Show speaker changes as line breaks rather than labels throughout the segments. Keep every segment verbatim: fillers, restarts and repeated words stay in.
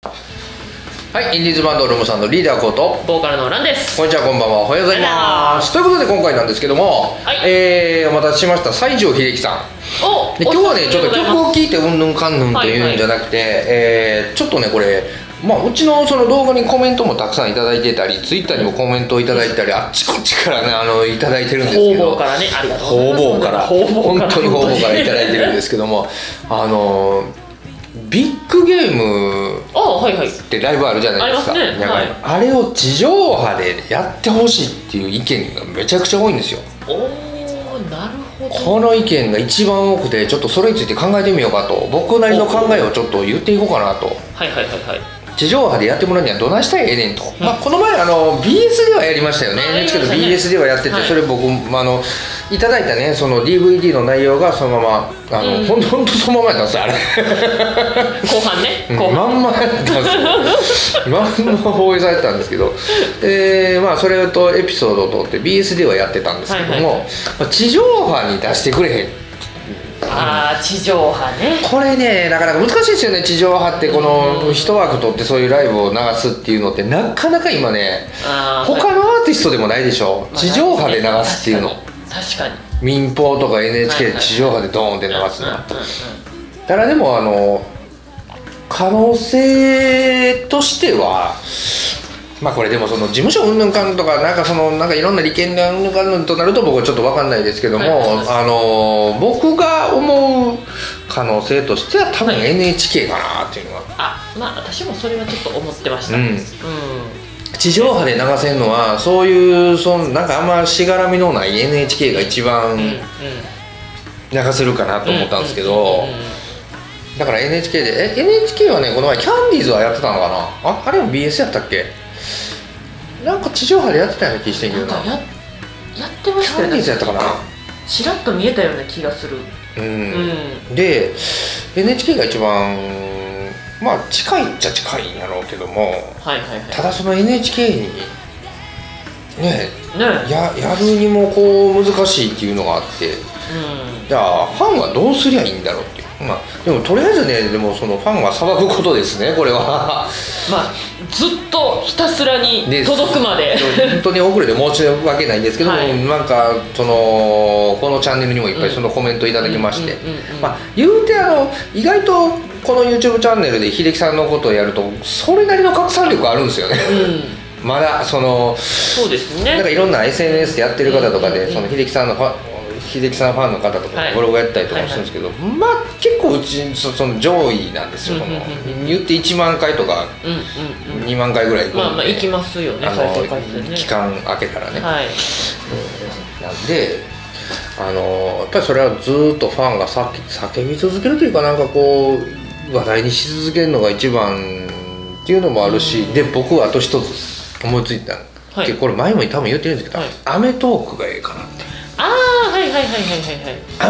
はい、インディーズバンドルームさんのリーダーこと
ボーカルのランです。
こんにちは、こんばんは、おはようございます。ということで今回なんですけども、はい、えー、お待たせしました、西城秀樹さん。
お
で今日はね、ちょっと曲を聴いてうんぬんかんぬんというんじゃなくて、はいはい、えー、ちょっとねこれ、まあ、うちのその動画にコメントもたくさんいただいてたり、ツイッターにもコメントをいただいたり、あっちこっちからね、あのいただいてるんですけど、
方々からね、ありがとうございます。
方々から本当に方々からいただいてるんですけども、あのビッグゲームってライブあるじゃないですか。 あ, はいはい、あ, ね、はい、あれを地上波でやってほしいっていう意見がめちゃくちゃ多いんですよ。
おー、なるほど。
この意見が一番多くて、ちょっとそれについて考えてみようかと、僕なりの考えをちょっと言っていこうかなと。
はいはいはいはい。地
上波でやってもらうにはどないしたらええねんと、うん、まあ、この前あの ビーエス ではやりましたよね。 エヌエイチケー の ビーエス ではやってて、はい、それ僕、まあ、あのいただいたね、その ディーブイディー の内容がそのままあの、うん、ほんとほんとそのままやったんですよ、あれ
後半ね、後半
まんまやったんですよまんま放映されてたんですけど、で、まあ、それとエピソードを通って ビーエス ではやってたんですけども、はいはいはい、まあ、地上波に出してくれへん。
あー、地上波ね。
これね、なかなか難しいですよね。地上波ってこの一枠取ってそういうライブを流すっていうのってなかなか今ね、他のアーティストでもないでしょ、地上波で流すっていうの。
確かに
民放とか エヌエイチケー で地上波でドーンって流すの。ただでもあの可能性としては、まあこれでもその事務所うんぬんかんとか、なんかそのなんかいろんな利権がうんぬんかんぬんとなると僕はちょっと分かんないですけども、はい、あの僕が思う可能性としては多分 エヌエイチケー かなっていうのは、
あ、まあ私もそれはちょっと思ってました。うん、うん、
地上波で流せるのはそういうそのなんかあんましがらみのない エヌエイチケー が一番流せるかなと思ったんですけど、だから エヌエイチケー でえ エヌエイチケー はね、この前キャンディーズはやってたのかな、ああれも ビーエス やったっけ、なんか地上波でやってたような気してんけどな。
なんか や, やってましたよね。
キャンディーズやったかな。
ちらっと見えたような気がする。
うん、うん、で エヌエイチケー が一番まあ近いっちゃ近いんやろうけども、はいはいはい、ただその エヌエイチケー にねえ、ねや, やるにもこう難しいっていうのがあって、うん、じゃあファンはどうすりゃいいんだろうっていう。まあ、でもとりあえずね、でもそのファンが裁くことですね、これは
まあずっとひたすらに届くまで
本当に遅れて申し訳ないんですけども、はい、なんかそのこのチャンネルにもいっぱいそのコメントいただきまして、まあ言うてあの意外とこの YouTube チャンネルで秀樹さんのことをやるとそれなりの拡散力あるんですよね、うん、まだその
そうですね、
なんかいろんな エスエヌエス でやってる方とかで、その秀樹さんの秀樹さんファンの方とかブログやったりとかするんですけど、はいはいはい、まあ結構うち そ, その上位なんですよ、その言っていちまんかいとかにまんかいぐらい行くんで、
まあまあ行きますよね、再生回数ね、
期間空けたらね、
はい、
うん、なんであのやっぱりそれはずっとファンが叫び続けるというか、なんかこう話題にし続けるのが一番っていうのもあるし、うん、で僕はあと一つ思いついた、はい、これ前も多分言ってるんですけど、はい、アメトークがええかなって。
ああ、はいはいはいはいはいはい。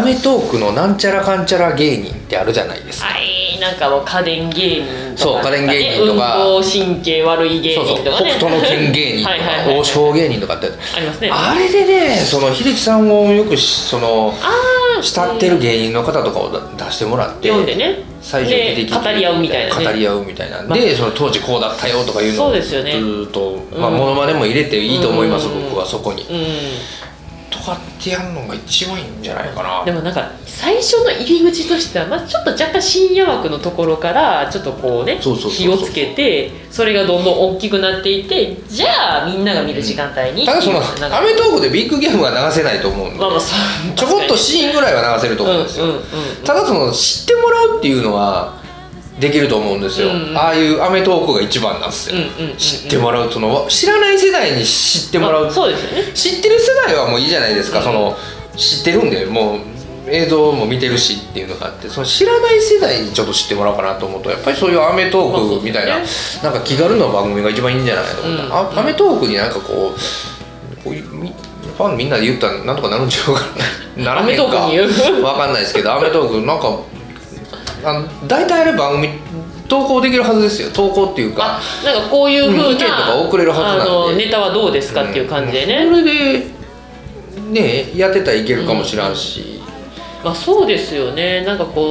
アメトークのなんちゃらかんちゃら芸人ってあるじゃないですか。
はい、なんかもう家電芸人とか、
そう、家電芸人とか、
運動神経悪い芸人とかね、そうそう、
北斗の拳芸人とかはいはいはいはい、王将芸人とかって
ありますね。
あれでね、その秀樹さんをよくその慕ってる芸人の方とかを出してもらって
読んでね、
最初に
で語り合うみたいな、ね、
語り合うみたいな、まあ、でその当時こうだったよとかいうのをずっと、
うん、
まあモノマネも入れていいと思います、うん、僕はそこに。
うん、
とかってやるのが一番いいんじゃないかな。
でもなんか最初の入り口としては、まあ、ちょっと若干深夜枠のところからちょっとこうね火をつけて、それがどんどん大きくなっていって、じゃあみんなが見る時間帯に、うん、
ただそのアメトークでビッグゲームは流せないと思うんで、まあまあ、ちょこっとシーンぐらいは流せると思うんですよ、うんうんうんうん、ただその知ってもらうっていうのはできると思うんですよ、うんうん、ああいうアメトークが一番なんですよ、うんうんうんうん、知ってもらう、その知らない世代に知ってもらう、
そうですよね、
知ってる世代はもういいじゃないですか、うん、その知ってるんでもう映像も見てるしっていうのがあって、その知らない世代にちょっと知ってもらおうかなと思うと、やっぱりそういうアメトークみたいな、まあね、なんか気軽な番組が一番いいんじゃないかと思った、うんうん、アメトークになんかこうこういうファンみんなで言ったらなんとかなるんちゃうかなならへんか分かんないですけど、アメトークなんかあの大体あれ番組投稿できるはずですよ。投稿っていうか、
あ、なんかこういう風な、
うん、意見とか送れるはずなんで、あの
ネタはどうですかっていう感じでね、
うん、それでねやってたらいけるかもしらんし、
うん、まあ、そうですよね。なんかこうテ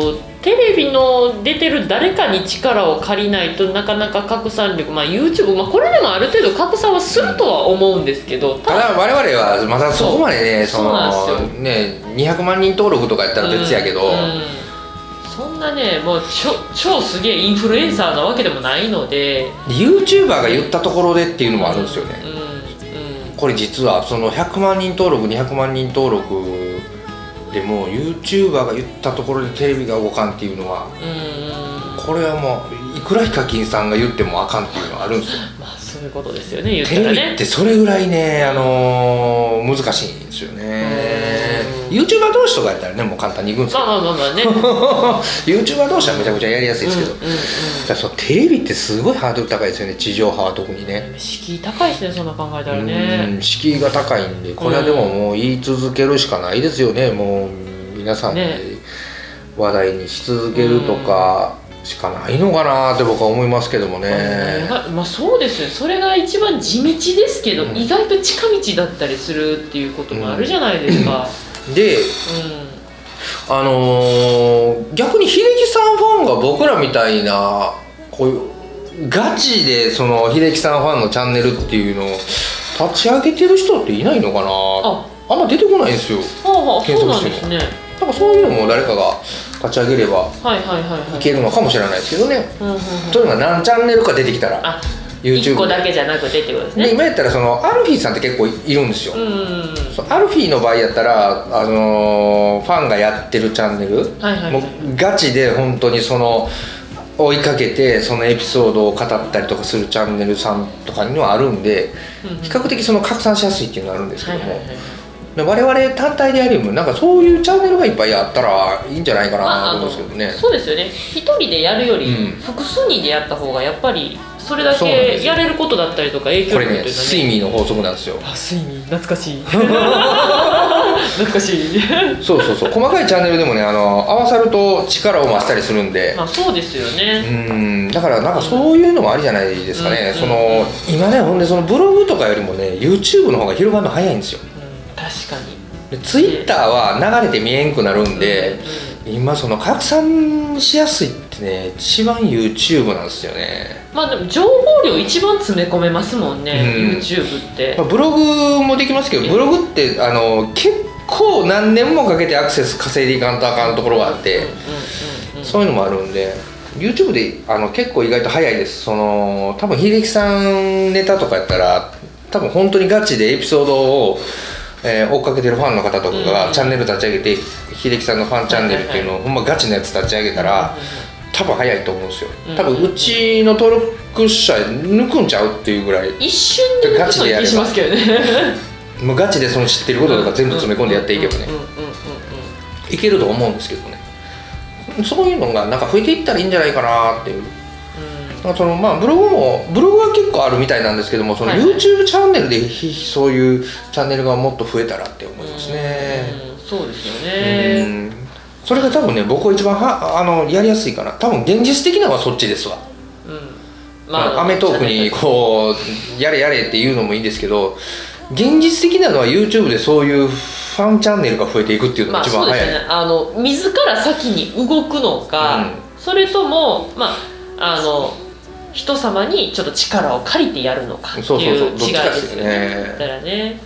テレビの出てる誰かに力を借りないとなかなか拡散力、まあ、YouTube、まあ、これでもある程度拡散はするとは思うんですけど、
ただ我々はまだそこまでね、そのねにひゃくまんにん登録とかやったら別やけど、うんうん、
そんなねもう超、超すげえインフルエンサーなわけでもないので、
YouTuber が言ったところでっていうのもあるんですよね、
うんうんうん、
これ実はそのひゃくまんにん登録にひゃくまんにん登録でも YouTuber が言ったところでテレビが動かんっていうのは、うん、これはもういくらヒカキンさんが言ってもあかんっていうのはあるんですよ。
まあそういうことですよね、言ったらね。
テレビってそれぐらいね、あのー、難しいんですよね。YouTuber 同士とかやったらねもう簡単にいくんですけど、
まあまあまあまあね
YouTuber 同士はめちゃくちゃやりやすいですけど、うんうんうん、だそのテレビってすごいハードル高いですよね、地上波は特にね。
敷居高いですね、そんな考えたらね。
うん、敷居が高いんで、これはでももう言い続けるしかないですよね、もう皆さんに話題にし続けるとかしかないのかなって僕は思いますけどもね。
まあそうですよ、それが一番地道ですけど、うん、意外と近道だったりするっていうこともあるじゃないですか、
うん、で、うん、あのー、逆に秀樹さんファンが僕らみたいなこういうガチでその秀樹さんファンのチャンネルっていうのを立ち上げてる人っていないのかな。ああんま出てこないんですよ、
はあ、検索しても。そうなんですね。
だからそういうのも誰かが立ち上げればいけるのかもしれないですけどね。そういうのが何チャンネルか出てきたら YouTube
いっこだけじゃなくてってことですね。
で今やったらそのアルフィーさんって結構いるんですよ。うんアルフィーの場合やったら、あのー、ファンがやってるチャンネル、はいはい、もうガチで本当にその追いかけてそのエピソードを語ったりとかするチャンネルさんとかにはあるんで、うん、比較的その拡散しやすいっていうのがあるんですけども、はいはいはい、我々単体でやるよりもなんかそういうチャンネルがいっぱいあったらいいんじゃないかなと思うんですけどね、まあ、
そうですよね。一人でやるより複数人でやった方がやっぱりそれだけやれることだったりとか影響力というのはね、これねスイミーの法則なんですよ。 あ、スイミー懐かしい懐かしい
そうそうそう、細かいチャンネルでもね、あの合わさると力を増したりするんで、
まあそうですよね。
うんだからなんかそういうのもありじゃないですかね、うん、その今ねほんでそのブログとかよりもね YouTube の方が広がるの早いんですよ、
うん、確かに。
で Twitter は流れて見えんくなるんで、うんうん、今その拡散しやすいってね一番 YouTube なんですよね。
まあでも情報量一番詰め込めますもんね、うん、YouTube って、
まあ、ブログもできますけど、ブログってあの結構何年もかけてアクセス稼いでいかんとあかんところがあって、そういうのもあるんで YouTube であの結構意外と早いです。その多分秀樹さんネタとかやったら多分本当にガチでエピソードをえー、追っかけてるファンの方とかがチャンネル立ち上げて、秀樹さんのファンチャンネルっていうのをほんまガチなやつ立ち上げたら多分早いと思うんですよ。多分うちの登録者抜くんちゃうっていうぐらい
一瞬で抜くそうな気しますけどね
もうガチでその知ってることとか全部詰め込んでやっていけばねいけると思うんですけどね。そういうのがなんか増えていったらいいんじゃないかなっていう。そのまあブログもブログは結構あるみたいなんですけども、その YouTube チャンネルでそういうチャンネルがもっと増えたらって思いますね。
うんそうですよね。うん
それが多分ね僕は一番はあのやりやすいかな。多分現実的なのはそっちですわ。うんまあ、アメトークにこうやれやれっていうのもいいんですけど、現実的なのは YouTube でそういうファンチャンネルが増えていくっていうのが一番早い。まあそうですね。
あの自ら先に動くのか、うん、それともまああの人様にちょっと力を借りてやるのかっていう違いですよね。だからね、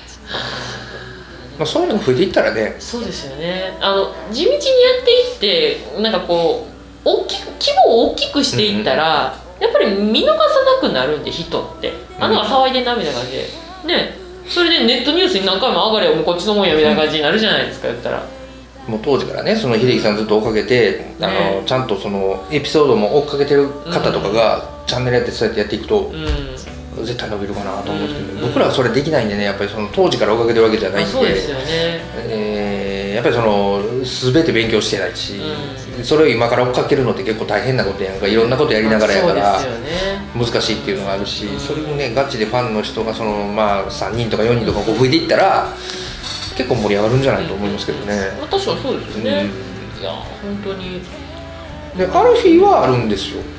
まあ、そういうのが増えていったらね。
そうですよね。あの地道にやっていってなんかこう大きく規模を大きくしていったら、うん、やっぱり見逃さなくなるんで人ってあの騒いでんなみたいな感じでね、それでネットニュースに何回も上がれよもうこっちのもんやみたいな感じになるじゃないですか、言ったら。
もう当時からねその秀樹さんずっと追っかけて、うん、あのね、ちゃんとそのエピソードも追っかけてる方とかが、うん、チャンネルやってそうやってやっていくと、うん、絶対伸びるかなと思うんですけど、うん、僕らはそれできないんでね、やっぱりその当時から追っかけてるわけじゃないんで、
そうですよね、
えー、やっぱりその全て勉強してないし、うん、それを今から追っかけるのって結構大変なことやんか、いろんなことやりながらやから、難しいっていうのがあるし、うん、それをねガチでファンの人がその、まあ、さんにんとかよにんとかこう増えていったら結構盛り上がるんじゃないと思いますけどね。
まあ、確かにそうですよね、うん、いや本当に
でアルフィーはあるんですよ。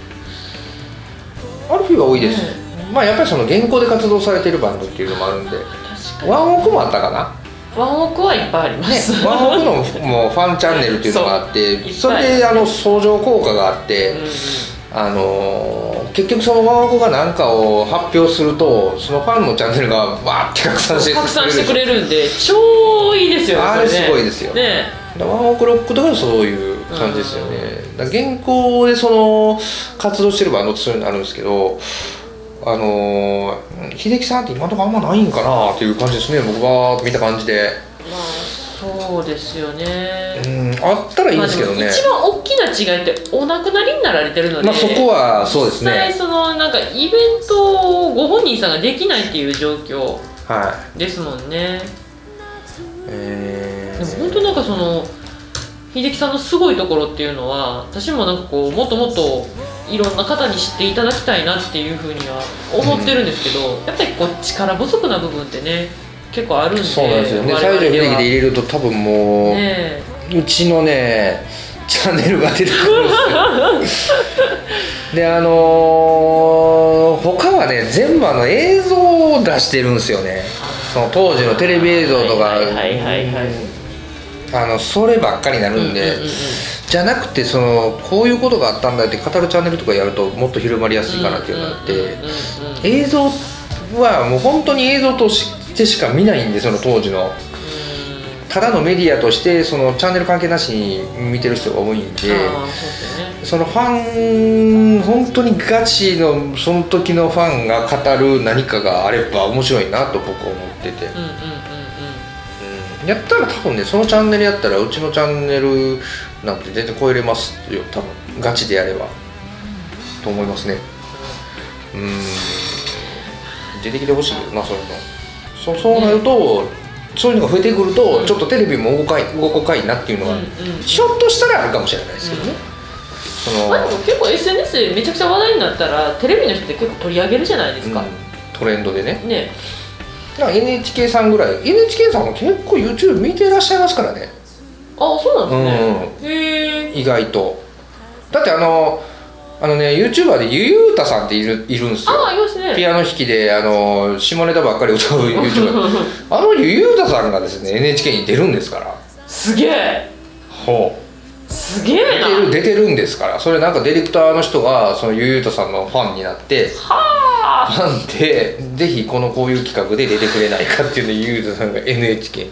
アルフィーは多いです、ね、まあやっぱりその現行で活動されてるバンドっていうのもあるんで、ワンオクもあったかな。
ワンオクはいっぱいあります、
ね、ワンオクのもうファンチャンネルっていうのがあってそれであの相乗効果があって、うんうん、あのー、結局そのワンオクが何かを発表するとそのファンのチャンネルがわーって拡散して
拡散してくれるんで超いいですよね。
あれすごいですよ
ね。
ワンオクロックとかそういう感じですよね、うん、だから現行でその活動してるバンドってそういうのあるんですけど、あのー、秀樹さんって今のところあんまないんかなっていう感じですね。僕は見た感じで、
まあそうですよね、
うん、あったらいいんですけどね、まあ、
一番大きな違いってお亡くなりになられてるので、
まあ、そこはそうですね。
実際そのなんかイベントをご本人さんができないっていう状況ですもんね、はい、えー、でも本当なんかその秀樹さんのすごいところっていうのは私もなんかこうもっともっといろんな方に知っていただきたいなっていうふうには思ってるんですけど、うん、やっぱりこう力不足な部分ってね結構あるんで。
そうなんですよね。西城秀樹で入れると多分もう、ね、うちのねチャンネルが出てくるんですよであのー、他はね全部あの映像を出してるんですよね。その当時のテレビ映像とかあのそればっかりになるんで、うんうんうんうん、じゃなくてそのこういうことがあったんだって語るチャンネルとかやるともっと広まりやすいかなっていうのがあって、映像はもう本当に映像としてしか見ないんで、その当時のただのメディアとしてそのチャンネル関係なしに見てる人が多いんで、そのファン本当にガチのその時のファンが語る何かがあれば面白いなと僕は思ってて、やったら多分ねそのチャンネルやったらうちのチャンネルなんて全然超えれますよ多分ガチでやればと思いますね。うん、出てきてほしいけどなそういうの。そ, そうなると、ね、そういうのが増えてくると、うん、ちょっとテレビも動かい動こかいなっていうのが、うんうん、ひょっとしたらあるかもしれないですけどね、
うん、そのまあ、でも結構 エスエヌエス でめちゃくちゃ話題になったらテレビの人って結構取り上げるじゃないですか、うん、
トレンドでね。
ね、
エヌエイチケー さんぐらい エヌエイチケー さんも結構 YouTube 見てらっしゃいますからね。
ああそうなんですね、
うん、へえ。意外とだってあのあのね YouTuber でゆゆうたさんっているいるんですよ。
ああいますね。
ピアノ弾きであの下ネタばっかり歌う YouTuber あのゆゆうたさんがですね エヌエイチケー に出るんですから。
すげえ。
ほ
うすげえな。
出てる出てるんですから。それなんかディレクターの人がそのゆゆうたさんのファンになって
はあ
ファンでぜひこのこういう企画で出てくれないかっていうのをゆゆうたさんが エヌエイチケー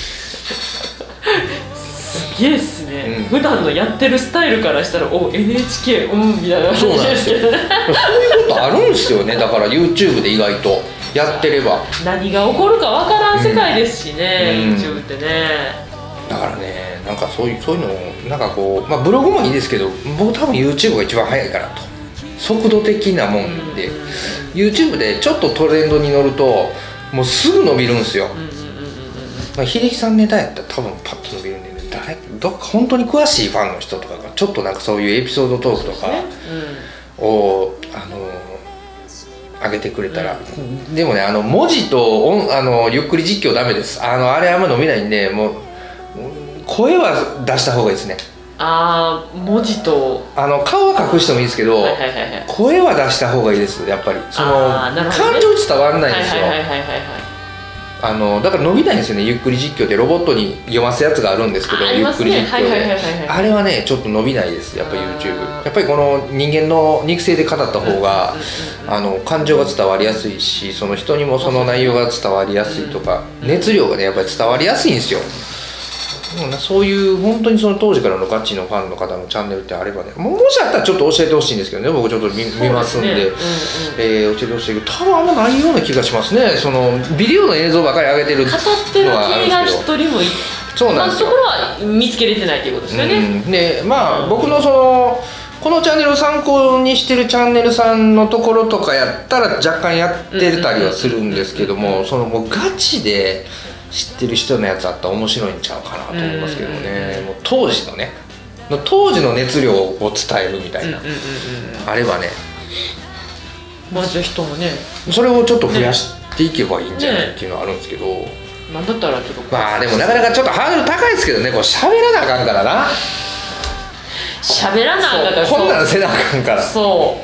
すげえっすね、うん、普段のやってるスタイルからしたらお エヌエイチケー うんみたいな感じですけどね。
そういうことあるんですよね。だから YouTube で意外とやってれば
何が起こるかわからん世界ですしね、うん、YouTube ってね。
だからねなんかそういうそういうのをなんかこう、まあ、ブログもいいですけど僕多分 YouTube が一番早いからと速度的なもんで、うん、YouTube でちょっとトレンドに乗るともうすぐ伸びるんですよ。秀樹さんネタやったら多分パッと伸びるんで、ね、誰どっか本当に詳しいファンの人とかがちょっとなんかそういうエピソードトークとかを、ね、うん、あの上げてくれたら、うん、でもねあの文字と音あのゆっくり実況ダメです。あのあれあんま伸びないんでもう声は出した方がいいですね。
ああ文字と
あの顔は隠してもいいですけど、はいはいはいはい、声は出した方がいいです。やっぱりその、ね、感情伝わらないんですよ。あのだから伸びないんですよね。ゆっくり実況でロボットに読ますやつがあるんですけど、ね、ゆっくり実況であれはねちょっと伸びないです。やっぱり YouTube やっぱりこの人間の肉声で語った方が、うん、あの感情が伝わりやすいしその人にもその内容が伝わりやすいとか、うん、熱量がねやっぱり伝わりやすいんですよ。そういう本当にその当時からのガチのファンの方のチャンネルってあればね も, もしあったらちょっと教えてほしいんですけどね。僕ちょっと 見, 見ますんで、ね、うんうん、えー、教えてほしいけど多分あんまないような気がしますね。そのビデオの映像ばかり上げてるのはあるんですけど語ってる系が一人もいそうなんですよ、まあ、そこは見つけれてないということですよね、うん、でまあ、うん、僕のそのこのチャンネルを参考にしてるチャンネルさんのところとかやったら若干やってたりはするんですけども、そのもうガチで知ってる人のやつあったら面白いんちゃうかなと思いますけどね。もう当時のね当時の熱量を伝えるみたいな、うんうんうんうん、あればね
まあじゃあ人もね
それをちょっと増やしていけばいいんじゃないっていうのはあるんですけど、ね、
なんだったらちょっと
まあでもなかなかちょっとハードル高いですけどね。こう喋らなあかんからな
喋らなあかんから
こんなんせなあかんから
そう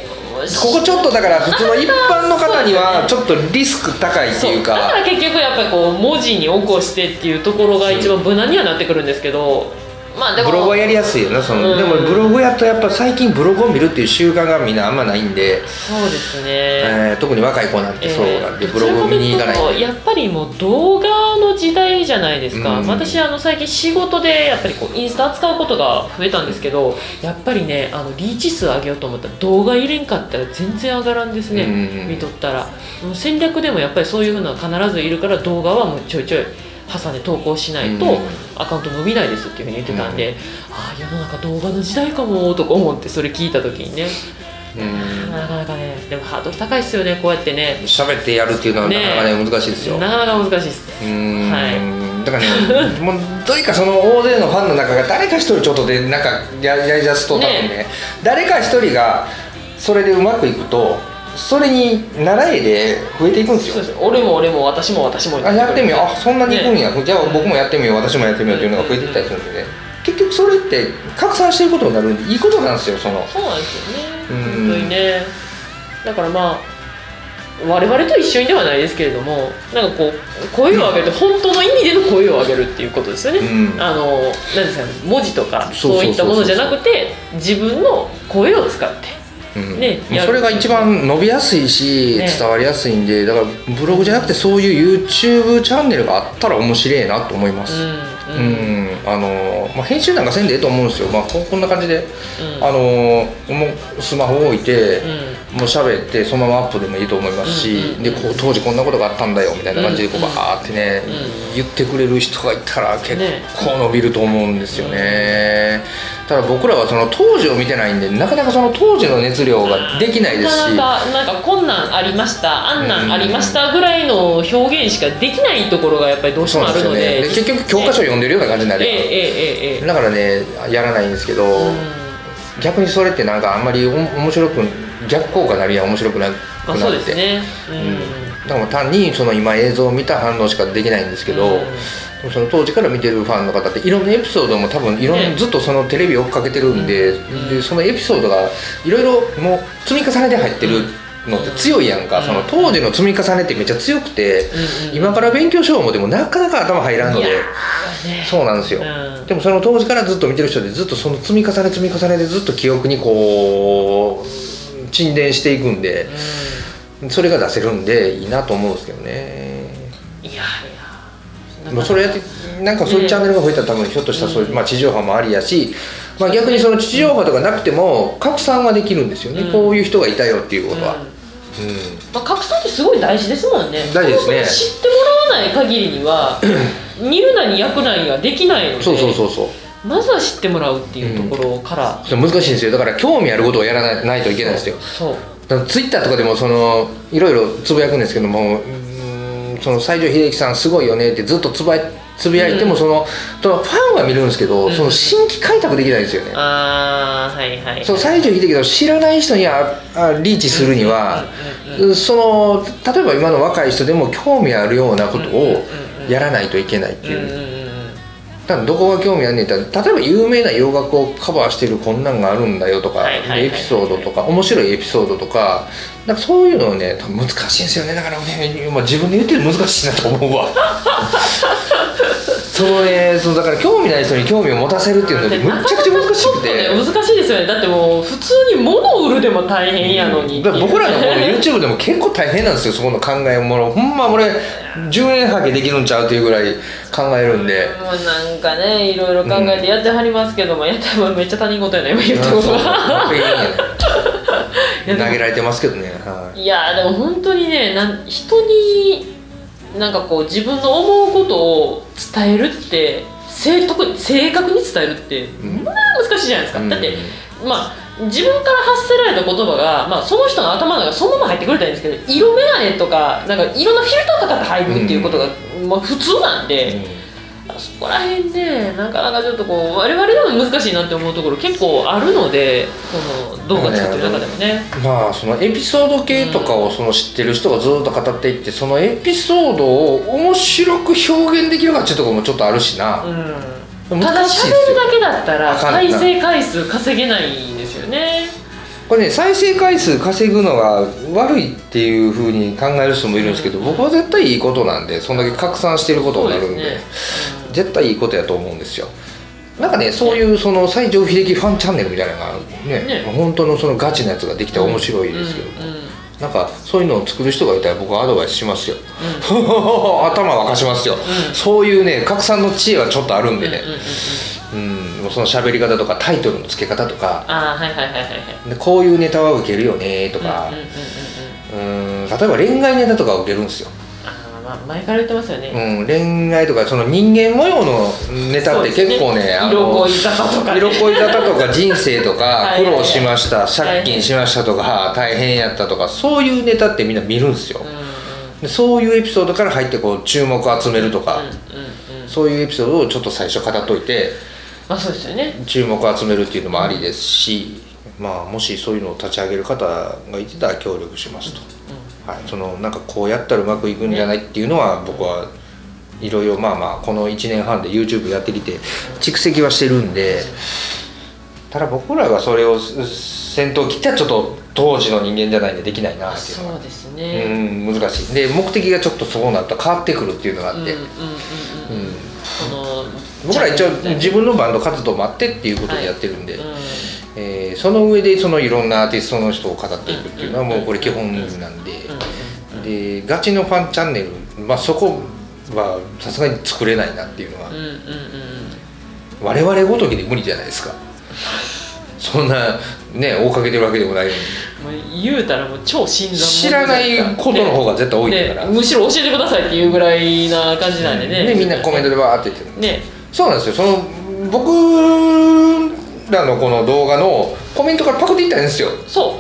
ここちょっとだから普通の一般の方にはちょっとリスク高いっていうか、
だから結局やっぱりこう文字に起こしてっていうところが一番無難にはなってくるんですけど、まあでも
ブログはやりやすいよなその、うん、でもブログやとやっぱ最近ブログを見るっていう習慣がみんなあんまないんで、
そうですね、
えー、特に若い子なんてそうなんで、えー、ブログを見に行かないんで、
やっぱりもう動画の時代じゃないですか、うん、私あの最近仕事でやっぱりこうインスタ使うことが増えたんですけど、やっぱりねあのリーチ数上げようと思ったら動画入れんかったら全然上がらんですね、うん、見とったらもう戦略でもやっぱりそういうふうな必ずいるから動画はもうちょいちょい挟んで投稿しないとアカウント伸びないですっていうふうに言ってたんで、うん、ああ世の中動画の時代かもとか思ってそれ聞いた時にね、うん、なかなかねでもハードル高いですよねこうやってね
喋ってやるっていうのはなかなかね、ね難しいですよ、
なかなか難しいです
うーん、はい、だからねもうとにかくその大勢のファンの中が誰か一人ちょっとでなんか や, やりだすと多分 ね, ね誰か一人がそれでうまくいくとそれに習えで増えていくんですよ。
そうです、俺も俺も私も私も
あやってみよう、あそんなにいくんや、ね、じゃあ僕もやってみよう私もやってみようっていうのが増えていったりするんでね、結局それって拡散していくことになるんでいいことなんですよ。その
そうなんですよね、本当にね。だからまあ我々と一緒にではないですけれども、なんかこう声を上げる、うん、本当の意味での声を上げるっていうことですよね、うん、あの何ですかね、文字とかそういったものじゃなくて自分の声を使って
うんね、それが一番伸びやすいし、ね、伝わりやすいんで、だからブログじゃなくてそういう YouTube チャンネルがあったら面白いなと思います。うん、うん、あのまあ、編集なんかせんでええと思うんですよ、まあ、こ, こんな感じで、うん、あのもうスマホ置いて、うん、もう喋ってそのままアップでもいいと思いますし、うんうんうん、でこう当時こんなことがあったんだよみたいな感じでこうバーってね、うんうん、言ってくれる人がいたら結構伸びると思うんですよね。ただ僕らはその当時を見てないんでなかなかその当時の熱量ができないですし、
なかなかなんかこんなんありましたあんなんありましたぐらいの表現しかできないところがやっぱりどうしてもあるの で, で、
ね、で結局教科書読んでるような感じになる、
えーえーえーえー、
だからねやらないんですけど、うん、逆にそれってなんかあんまりお面白く逆効果なりや面白くなくなって、
まあ、そうですね、うん
うん、だから単にその今映像を見た反応しかできないんですけど、うんその当時から見てるファンの方っていろんなエピソードも多分いろんな、ね、ずっとそのテレビを追っかけてるんで、うん、でそのエピソードがいろいろもう積み重ねで入ってるのって強いやんか、うん、その当時の積み重ねってめっちゃ強くて、うん、今から勉強しよう思ってもなかなか頭入らんので、ね、そうなんですよ、うん、でもその当時からずっと見てる人でずっとその積み重ね積み重ねでずっと記憶にこう沈殿していくんで、それが出せるんでいいなと思うんですけどね。
いや
もうそれやってなんかそういうチャンネルが増えたら多分ひょっとしたらそういう、まあ、地上波もありやし、まあ、逆にその地上波とかなくても拡散はできるんですよね、うん、こういう人がいたよっていうことは、うんうん
まあ、拡散ってすごい大事ですもんね。
大事ですね。
知ってもらわない限りには見るなに焼くなにはできないので、
そうそうそうそう
まずは知ってもらうっていうところから、
うん、難しいんですよ。だから興味あることをやらないといけないんですよ。
そう
そうツイッターとかでもそのいろいろつぶやくんですけども、その西城秀樹さんすごいよねってずっとつぶやつぶやいても、うん、そのファンは見るんですけど、うん、その新規開拓できないんですよね。
ああはいはい、はい、
その西城秀樹を知らない人にああリーチするには、うんうんうん、その例えば今の若い人でも興味あるようなことをやらないといけないっていう、うんうんうん多分どこが興味あんねんって言ったら、例えば有名な洋楽をカバーしてるこんなんがあるんだよとか、はいはいはいはい、エピソードとか面白いエピソードとか、なんかそういうのをね多分難しいんですよね。だからね、まあ、自分で言ってる難しいなと思うわそのね、そのだから興味ない人に興味を持たせるっていうのってむっちゃくちゃ難しくて、
ね、難しいですよね。だってもう普通に物を売るでも大変やのに、うん、
だから僕らのこの YouTube でも結構大変なんですよ。そこの考えものほんま俺じゅうねんはげできるんちゃうっていうぐらい考えるんで、
もうなんかねいろいろ考えてやってはりますけども、うん、やったらめっちゃ他人事やな今言ったことが投
げられてますけどね、はい、
いやでも本当にねなん人になんかこう自分の思うことを伝えるって正特に正確に伝えるってまあ難しいじゃないですか、うん、だってまあ自分から発せられた言葉が、まあ、その人の頭の中そのまま入ってくれたらいいんですけど、色眼鏡とかなんかいろんなフィルターかかって入るっていうことが、うんまあ、普通なんで、うん、そこら辺でなかなかちょっとこう我々でも難しいなって思うところ結構あるので、この動画作ってる中でもね、
まあそのエピソード系とかをその知ってる人がずっと語っていって、そのエピソードを面白く表現できるかっていうところもちょっとあるしな、
うん、ただ喋るだけだったら再生回数稼げないんですよね。
これね再生回数稼ぐのが悪いっていうふうに考える人もいるんですけど、僕は絶対いいことなんで、そんだけ拡散してることになるんで、
そうですねうん、
絶対いいことやと思うんですよ。なんかね、そういうその西城秀樹ファンチャンネルみたいなのがね、
ね
本当のそのガチなやつができて面白いですけど、
うんうん
なんかそういうのを作る人がいたら僕はアドバイスしますよ、うん、頭沸かしますよ、うん、そういうね拡散の知恵はちょっとあるんでね、うん、その喋り方とかタイトルの付け方とか、
あはいはいはいはいはい
でこういうネタはウケるよねとか、うん例えば恋愛ネタとかウケるんですよ。
あ前から言ってますよね、
うん、恋愛とかその人間模様のネタって結構 ね, ねあの
色恋沙汰とか、ね、
色恋沙汰とか人生とか苦労しました
はいはいはい
借金しましたとか大変やったとか、そういうネタってみんな見るんですよ、
うんうん、
でそういうエピソードから入ってこう注目を集めるとか、
うんうんうん、そう
いうエピソードをちょっと最初語っといて、
まあそうですよね、
注目を集めるっていうのもありですし、まあ、もしそういうのを立ち上げる方がいてたら協力しますと、はい、そのなんかこうやったらうまくいくんじゃないっていうのは僕はいろいろまあまあこのいちねんはんで YouTube やってきて蓄積はしてるんで、ただ僕らがそれを先頭切ってはちょっと当時の人間じゃないんでできないなっていうのは
そうですね、
うん難しいで、目的がちょっとそうなると変わってくるっていうのがあって、僕ら一応自分のバンド活動もあってっていうことでやってるんで、はいうんえー、その上でそのいろんなアーティストの人を語っていくっていうのはもうこれ基本なんで、でガチのファンチャンネル、まあ、そこはさすがに作れないなっていうのは、うんうんうん、我々ごときで無理じゃないですか。そんなね追っかけてるわけでもないのに、
もう言うたらもう超新参
知らないことの方が絶対多いから、
ねね、むしろ教えてくださいっていうぐらいな感じなんでね、
うん、でみんなコメントでバーって言ってる、
ね、
そうなんですよ。その僕らのこの動画のコメントからパクっていったんですよ。
そう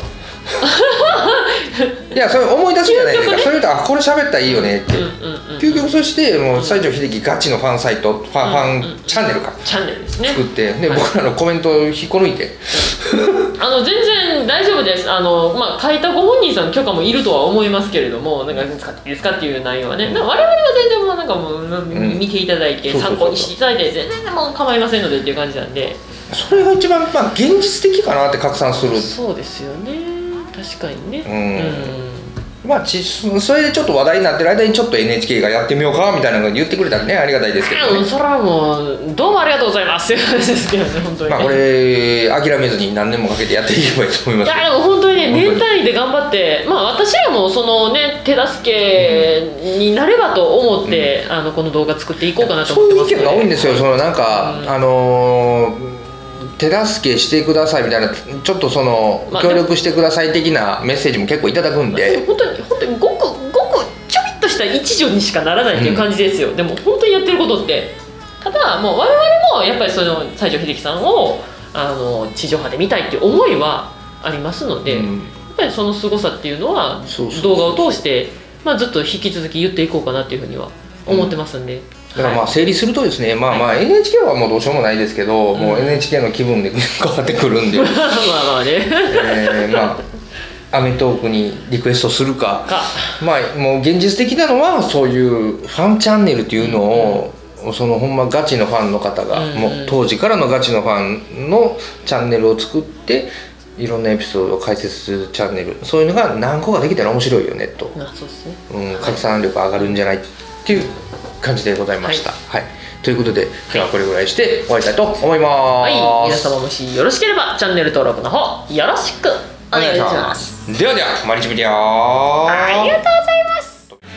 いやそれ思い出すじゃないですか、ね、それとあこれ喋ったらいいよねって、うんうんうん、究極そしてもう西城秀樹ガチのファンサイト、ファン、ファンチャンネルか
チャンネルですね
作ってで、はい、僕らのコメントを引っこ抜いて
あの全然大丈夫です。あの、まあ、書いたご本人さんの許可もいるとは思いますけれども、なんか使っていいですかっていう内容はね、うん、我々は全然もうなんかもう、うん、見ていただいて参考にしていただいて全然もう構いませんのでっていう感じなんで、
それが一番、まあ、現実的かなって拡散する。
そうですよね、確かにね、うん
うん、まあちそれでちょっと話題になってる間にちょっと エヌエイチケー がやってみようかみたいなのを言ってくれたらねありがたいですけど、ね、
うん、それはもうどうもありがとうございますっていう話ですけどね、本当にね、
まあこれ諦めずに何年もかけてやっていけばいいと思いますけど、
いやでも本当にね年単位で頑張って、まあ私らもそのね手助けになればと思って、うん、あのこの動画作っていこうかなと思ってます。
そういう意見が多いんですよ。そのなんか、うん、あのー手助けしてくださいみたいなちょっとその、まあ、協力してください的なメッセージも結構いただくんで、
本当に本当にごくごくちょびっとした一助にしかならないっていう感じですよ、うん、でも本当にやってることって、ただもう我々もやっぱりその西城秀樹さんをあの地上波で見たいっていう思いはありますので、うん、やっぱりその凄さっていうのは動画を通して、まあ、ずっと引き続き言っていこうかなっていうふうには思ってますんで、うん
だからまあ整理するとですね、まあまあ エヌエイチケー はもうどうしようもないですけど、うん、もう エヌエイチケー の気分で変わってくるんでま
あまあね、
えー、まあアメトーークにリクエストするかかまあもう現実的なのはそういうファンチャンネルっていうのを、うん、そのほんまガチのファンの方が、うん、もう当時からのガチのファンのチャンネルを作っていろんなエピソードを解説するチャンネル、そういうのが何個かできたら面白いよねと、
あそうですね、
うん、拡散力上がるんじゃないっていう感じでございました、はいはい、ということで今日はこれぐらいして終わりたいと思います。
はい、皆様もしよろしければチャンネル登録の方よろしくお願いします。
ではではマリチビディオ
ありがとうございます。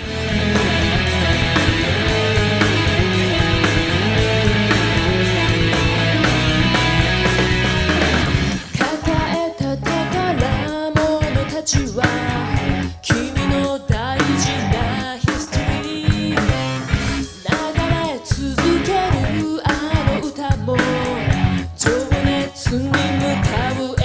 抱えた宝物たちは君の大事なヒストリー、流れ続けるあの歌も情熱に向かう